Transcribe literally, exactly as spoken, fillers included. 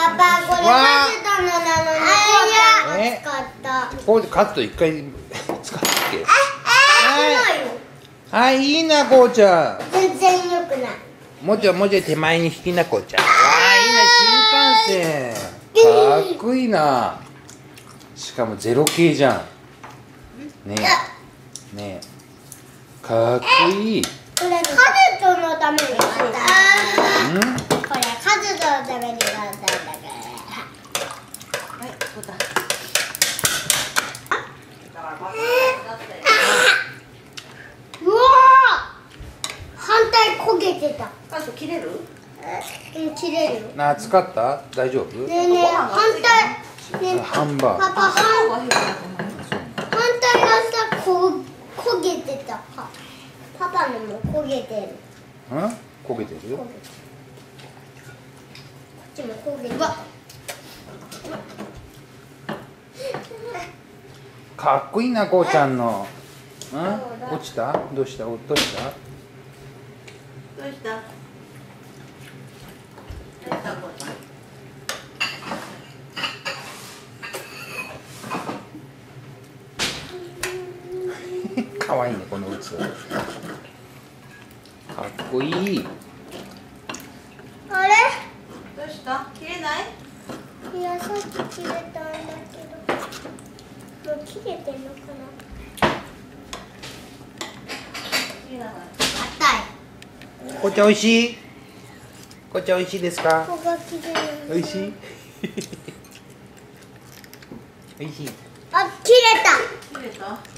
パパこれカツトのなのにこうちゃんが使った。 こうカツト一回使ったっけ？ え、え、 はい、いいなこうちゃん。 全然良くない。 もうちょいもうちょい手前に引きなこうちゃん。わあ、いいな新幹線。かっこいいな。しかもゼロ系じゃん。ねえ。ねえ。かっこいい。 これカツトのために買った。 うん？ これカツトのために買ったんだから。 はい、そうだ。 うわー、反対焦げてた。 カツ切れる？ うん、切れるよ。 な、暑かった？大丈夫？ ねえねえ、反対。ねえ、 ハンバーグ。 パパ、反反対がさ、こ焦げてた。パパのも焦げてる。 うん？焦げてる？ こっちも焦げてる。 かっこいいなこうちゃんの。うん？落ちた？どうした？落とした？ どうした？どうしたこうちゃん？ かわいいねこの器。かっこいい。 あれ？ どうした？切れない？ いや、さっき切れたんだけど。もう切れてんのかな。 切れない。 硬い。 こうちゃんおいしい？こうちゃんおいしいですか？ ここが切れない。 おいしい？おいしい。 あ、切れた。 切れた？